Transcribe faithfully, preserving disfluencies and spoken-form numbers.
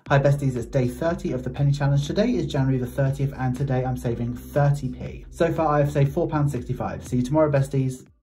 Hi besties, it's day thirty of the penny challenge. Today is January the thirtieth and today I'm saving thirty p. So far I've saved four pounds sixty-five. See you tomorrow besties.